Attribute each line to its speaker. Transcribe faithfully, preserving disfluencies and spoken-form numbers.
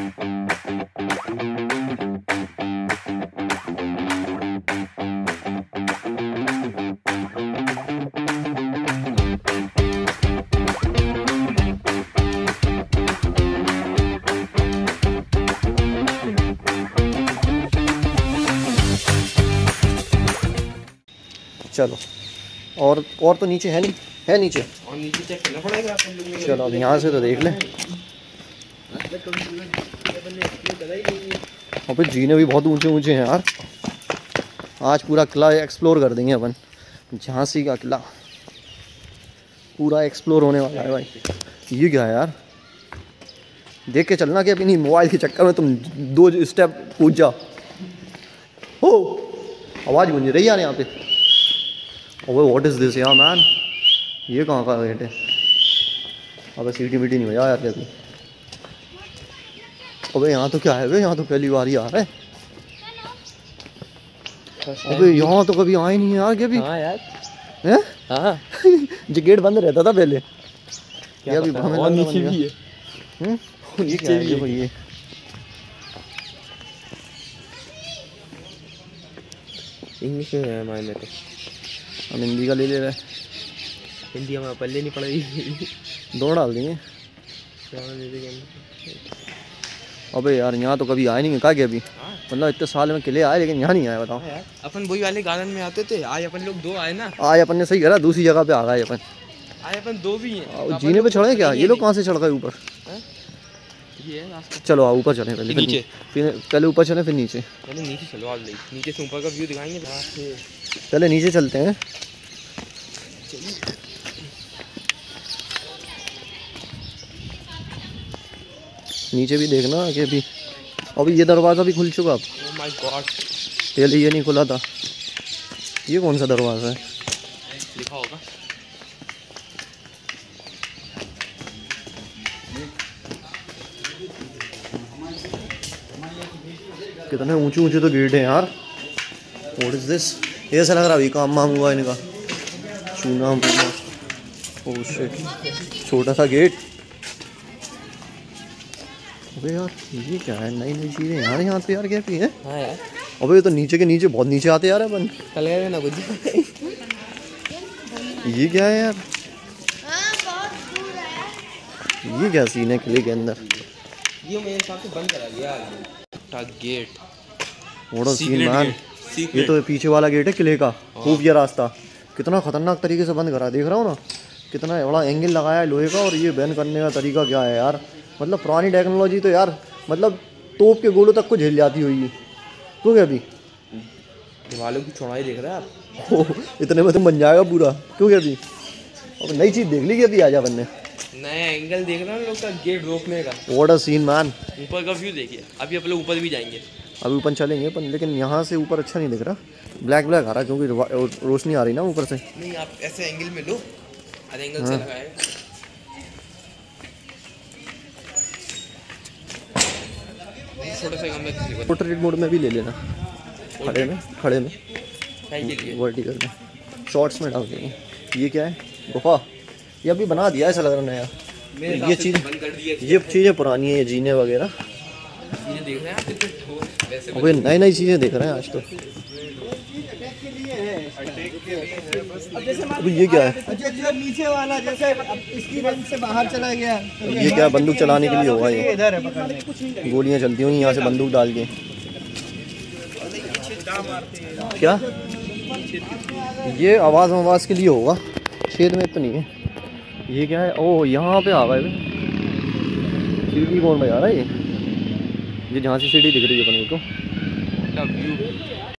Speaker 1: चलो और और तो नीचे है नहीं, है नीचे
Speaker 2: और नीचे चेक करना पड़ेगा।
Speaker 1: चलो अब यहाँ से तो देख लें। और फिर जीने भी बहुत ऊंचे ऊंचे हैं यार। आज पूरा किला एक्सप्लोर कर देंगे अपन। झांसी का किला पूरा एक्सप्लोर होने वाला है भाई। ये क्या है यार, देख के चलना कि अभी नहीं मोबाइल के चक्कर में तुम दो स्टेप कूद जाओ। हो आवाज़ गूंज रही है यार यहाँ पे। ओए व्हाट इज़ दिस यार मैन, ये कहाँ का गेट है? अबे सीटी वीटी नहीं बजा यार कभी। अबे यहाँ तो क्या है भाई, यहाँ तो पहली बार ही आ रहा है। अबे यहाँ तो कभी आए नहीं यार कभी।
Speaker 2: हाँ यार
Speaker 1: हैं?
Speaker 2: हाँ
Speaker 1: जो गेट बंद रहता था पहले,
Speaker 2: क्या
Speaker 1: अभी
Speaker 2: पता, और नीचे भी है।
Speaker 1: हम्म ये क्या है देखो ये।
Speaker 2: इंग्लिश में है हमारे में तो,
Speaker 1: हम हिंदी का ले ले रहे हैं।
Speaker 2: हिंदी हमारे पल्ले नहीं पड़ेगी।
Speaker 1: दो डाल देंगे। अबे यार यहाँ तो कभी आए नहीं, कहा गया अभी मतलब इतने साल में किले आए लेकिन यहाँ नहीं आए बताओ।
Speaker 2: यार अपन वही वाले गार्डन में आते थे, आज अपन लोग दो आए ना।
Speaker 1: आज अपन ने सही करा, दूसरी जगह पे आ गए अपन।
Speaker 2: आज अपन दो भी हैं।
Speaker 1: जीने पे चढ़े क्या? ये लोग कहाँ से चढ़ गए ऊपर?
Speaker 2: ये है रास्ता।
Speaker 1: चलो आओ ऊपर चले पहले,
Speaker 2: नीचे
Speaker 1: फिर पहले ऊपर चले फिर नीचे।
Speaker 2: पहले नीचे चलो, आप नीचे से ऊपर का व्यू दिखाएंगे।
Speaker 1: पहले नीचे चलते हैं। नीचे भी देखना कि अभी अभी ये दरवाज़ा भी खुल चुका अब।
Speaker 2: ओह माय गॉड,
Speaker 1: पहले ये नहीं खुला था। ये कौन सा दरवाज़ा है?
Speaker 2: लिखा होगा।
Speaker 1: कितने ऊंचे ऊंचे तो गेट हैं यार। What is this? ये ऐसा लग रहा है अभी काम वाम हुआ इनका। चूना ओह शिट, छोटा सा गेट। अबे यार ये क्या है, नई नई चीज़ें यार यहाँ पे यार क्या भी है।
Speaker 2: हाँ यार
Speaker 1: अबे ये तो नीचे के नीचे बहुत नीचे आते यार अपन।
Speaker 2: कल गए ना कुछ।
Speaker 1: ये क्या है यार, ये क्या सीन है किले के अंदर?
Speaker 2: ये मेरे हिसाब से बंद करा दिया यार gate.
Speaker 1: What a scene man. ये तो पीछे वाला गेट है किले का, खुफिया रास्ता। कितना खतरनाक तरीके से बंद करा, देख रहा हूँ ना कितना बड़ा एंगल लगाया है लोहे का। और ये बैन करने का तरीका क्या है यार, मतलब पुरानी टेक्नोलॉजी तो यार मतलब तोप के गोलों तक को झेल जाती हुई। तो क्या अभी
Speaker 2: दीवालों की चौड़ाई देख रहे हैं आप?
Speaker 1: ओ, इतने में तुम बन जाएगा पूरा। क्यों क्या अभी अब नई चीज़ देख ली कि अभी आजा बनने।
Speaker 2: नया एंगल देख रहे हैं लोग का गेट रोकने का।
Speaker 1: What a scene man.
Speaker 2: ऊपर का व्यू देखिए। अभी अपन लोग ऊपर भी जाएंगे।
Speaker 1: अभी ऊपर चलेंगे अपन, लेकिन यहाँ से ऊपर अच्छा नहीं दिख रहा, ब्लैक ब्लैक आ रहा है क्योंकि रोशनी आ रही ना ऊपर से।
Speaker 2: नहीं आप ऐसे एंगल में लो, हर एंगल से लगाए। छोटे से कमरे
Speaker 1: पोर्ट्रेट मोड में भी ले लेना, खड़े में खड़े में वर्टिकल में शॉर्ट्स में डाल देंगे। ये क्या है, गुफा? ये अभी बना दिया ऐसा लग रहा नया। ये चीज़ ये चीज़ें पुरानी है, ये जीने वगैरह।
Speaker 2: देख रहे हैं
Speaker 1: अबे नई नई चीज़ें देख रहे हैं आज तो। अभी ये क्या है?
Speaker 3: नीचे वाला जैसे इसकी रेंज से बाहर चला गया।
Speaker 1: ये क्या बंदूक चलाने के लिए होगा? ये
Speaker 3: इधर है पकड़ने,
Speaker 1: गोलियां चलती होंगी यहाँ से बंदूक डाल के। क्या ये आवाज़ आवाज़ के लिए होगा, छेद में तो नहीं है। ये क्या है? ओह यहाँ पे आ गए। सीढ़ी कौन बजा रहा है? ये ये जहाँ से सीढ़ी दिख रही है अपने को।